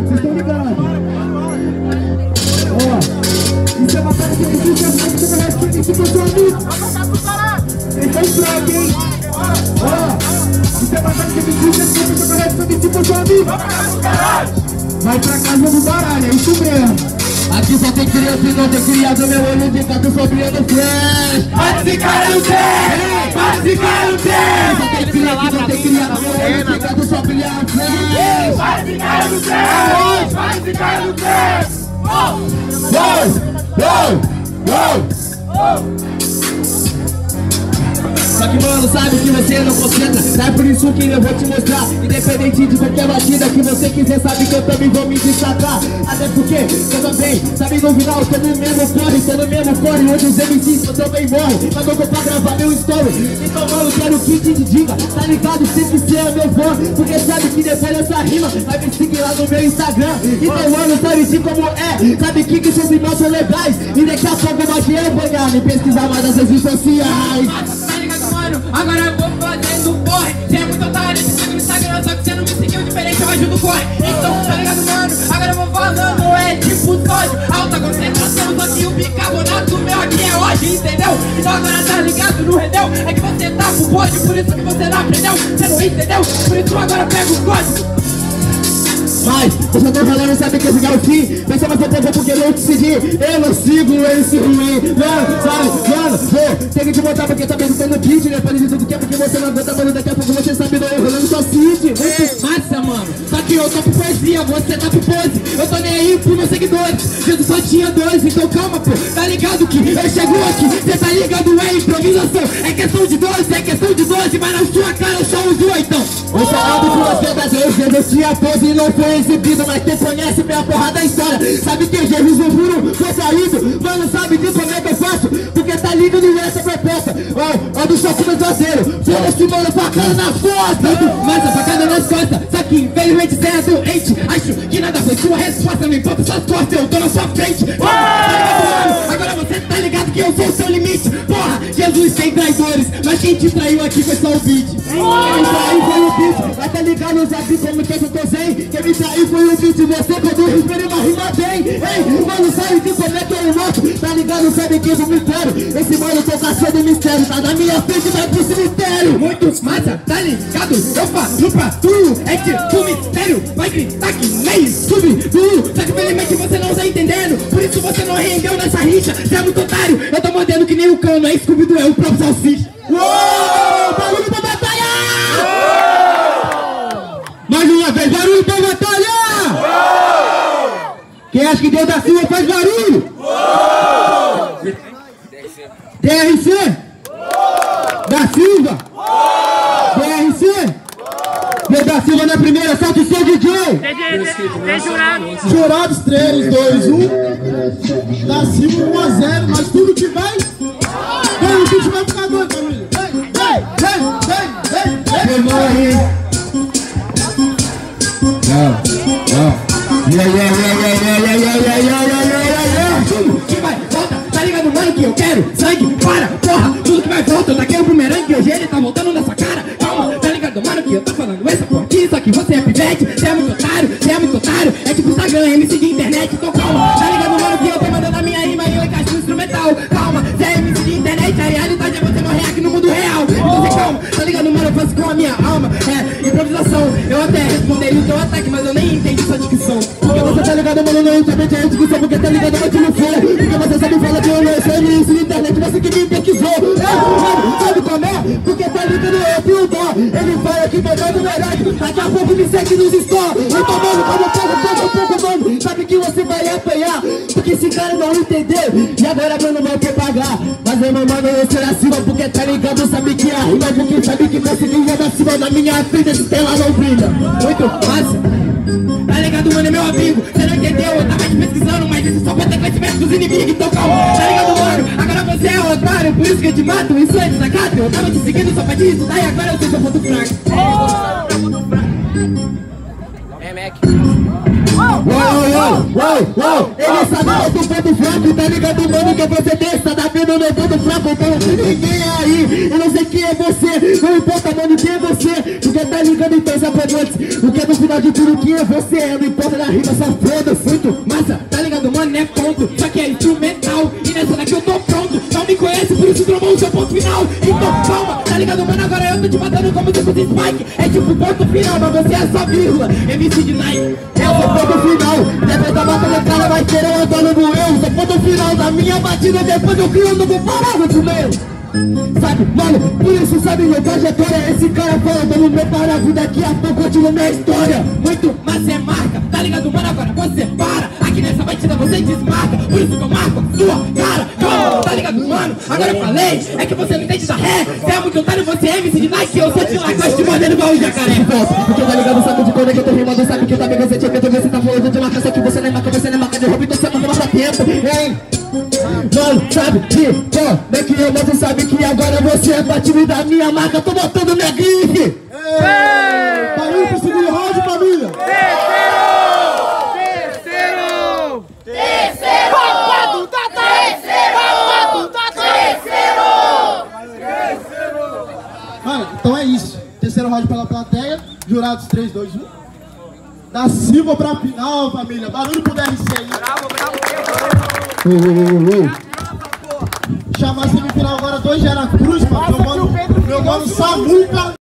ligados, vocês estão ligados. Ó, isso é uma cara que precisa mais que você merece pra mim, se for seu amigo. Vocês estão fracos, hein? Ó, isso é uma cara que precisa mais que você merece pra mim, se for seu amigo. Vai pra casa do baralho, é isso mesmo. Aqui só tem criança e não tem criado, meu olho de gato sobrando flash. Mas esse cara não tem, mas esse cara não tem. Só tem criança e não tem criado, meu olho de gato sobrando flash. Mas esse cara não tem, mas esse cara não tem. Só que mano, sabe que você não concentra. É por isso que eu vou te mostrar. Independente de qualquer batida que você quiser, sabe que eu também vou me destacar. Até porque eu também, sabe no final, tô no mesmo corre. Hoje os MCs eu também morre. Mas eu vou pra gravar meu story. Então mano, quero que te diga, tá ligado? Sempre ser é meu fã. Porque sabe que depois dessa rima vai me seguir lá no meu Instagram. Então mano, sabe de como é. Sabe que seus irmãos são legais. E daqui a pouco eu vou ganhar, me pesquisar mais nas redes sociais. Agora eu vou fazendo corre. Você é muito otário, te sigo no Instagram. Só que você não me seguiu diferente, eu ajudo corre. Então, tá ligado, mano? Agora eu vou falando, é tipo sódio. Alta concentração, só que o bicarbonato meu aqui é hoje, entendeu? Então agora tá ligado no rendeu. É que você tá pro bode, por isso que você não aprendeu. Você não entendeu? Por isso agora pega o código. Mas, eu já tô falando, sabe que esse é o fim. Pensa mais tempo porque eu não te segui. Eu não sigo esse ruim. Mano, sabe, mano, vou ter que te botar porque também não tem no kit. Depois de tudo que é porque você não aguenta, mano. Daqui a pouco você sabe, não, eu rolando só city. Massa, mano. Só que eu tô pro poesia, você tá pro pose. Eu tô nem aí pros meus seguidores. Jesus só tinha 2, então calma, pô. Tá ligado que eu chego aqui, cê tá ligado, é improvisação. É questão de 12, mas na sua cara eu só uso 8. Eu falando que você das vezes eu tinha pose e não foi exibido, mas quem conhece minha porra da história sabe que Jesus o Bruno foi saído. Mano, sabe de como é que eu faço? Porque tá ligado nessa proposta. Ó, do choque no traseiro. Foda-se, mano, facada nas costas. Mas a facada nas costas. Só que infelizmente você é doente. Acho que nada foi sua resposta. Não importa suas costas, eu tô na sua frente. Agora você tá ligado que eu sou o seu limite. Porra, Jesus tem traidores, mas quem te traiu aqui foi só o beat. Quem me traiu foi o beat. Mas tá ligado, sabe como que eu tô sem? Quem me traiu foi o beat. Você quando eu espero uma rima bem. Ei, mano, sabe de como é que eu noto? Tá ligado, sabe que eu não me quero. Esse mano tô caçando mistério. Tá na minha frente, vai pro cemitério. Muito massa, tá ligado? Eu falo pra tu, é que o mistério vai gritar que nem sub-du. Só que infelizmente você não tá entendendo. Por isso você não rendeu nessa rixa. Você é muito otário, eu tô mordendo que nem o cão. Não é Scooby-Doo, é o próprio Salsicha. Uou, barulho pra batalha! Mais uma vez, barulho pra batalha! Quem acha que Deus da Silva faz barulho? DRC? Da Silva? DRC? Deus da Silva na primeira, solta o seu DJ! Tem jurado! Jurados 3, 2, 1. Da Silva 1 a 0, mas tudo que vai. O bicho vai ficar doido, família. Vem, morre. Tudo que vai, volta, tá ligado, mano, que eu quero sangue, para, porra, tudo que vai, volta, eu taquei o bumerangue, hoje ele tá voltando na sua cara, calma, tá ligado, mano, que eu tô falando essa porra aqui, só que você é pivete, você é muito otário, é tipo Instagram, MC de internet, então calma, tá ligado, mano, que eu tô mandando a minha rima e eu encaixo no instrumental, calma, você é MC de internet, a realidade é você morrer aqui no mundo real, então você calma, tá ligado, mano, eu faço com a minha alma, é improvisação, eu até responderia o teu ataque, mas eu nem entendi sua dicção. Porque você tá ligado, mano, não entende a discussão. Porque tá ligado, mas não for. Porque você sabe falar que eu não sei isso na internet, você que me pesquisou. Mano, sabe como é? Porque tá ligado, eu fio dó. Ele fala que vai dar no verdade. Daqui a pouco me segue nos stories. Então, mano, pouco, mano. Sabe que você vai apanhar. Porque esse cara não entendeu. E agora, mano, vai ter pagar. Mas eu não mando eu ser acima. Porque tá ligado, sabe que a rima. Porque sabe que conseguiu da cima na minha frente. Esse tela não brilha. Muito fácil. Tá ligado, mano, é meu amigo, cê não entendeu, eu tava te pesquisando, mas isso só pode ter conhecimento dos inimigos, então calma, tá ligado, mano, agora você é um otário, por isso que eu te mato, isso é desacato, eu tava te seguindo só pra te estudar e agora eu sei seu ponto fraco. É, Mac. Uou, ele sabe que no ponto fraco, tá ligado, mano, que você desça da vida no ponto fraco. Então ninguém é aí, eu não sei quem é você, não importa, mano, quem é você, porque tá ligado, então já foi antes. O que é no final de tudo quem é você, não importa na rima, só foda, muito massa, tá ligado, mano, é ponto, só que é instrumental, e nessa daqui eu tô pronto, não me conhece, por isso trombou o seu ponto final, então calma, tá ligado, mano, agora eu tô te matando como se fosse Spike, é tipo ponto final, mas você é só vírgula, MC de Nike, eu sou ponto final, depois da batalha cara vai ter um Antônio do eu, sou ponto final da minha batida, depois eu crio um novo parágrafo meu. Sabe, mano, por isso sabe minha trajetória. Esse cara falando no meu parágrafo, daqui a pouco continua minha história. Muito, mas é marca, tá ligado, mano, agora você para. Aqui nessa batida você desmarca, por isso que eu marco a sua cara. Calma, tá ligado, mano, agora eu falei, é que você não entende da ré. Você é muito otário, você é MC de Nike, eu sou de Lacoste, te mandando igual o jacaré. Porque tá ligado, sabe de quando é que eu tô rimando, sabe que também você tinha medo, você tá falando de marca, só que você não é marca de roupa, então você não mata tempo, hein? Mano, sabe que, como é que eu mostro, sabe que agora você é pra time da minha marca, tô botando minha grife. Barulho pro segundo round, família. Terceiro! Papado da Mano, então é isso. Terceiro round pela plateia. Jurados 3, 2, 1. Da Silva pra final, família. Barulho pro DRC aí. Chamar a semifinal agora 2 Gera Cruz, mano. Meu mano Samuca.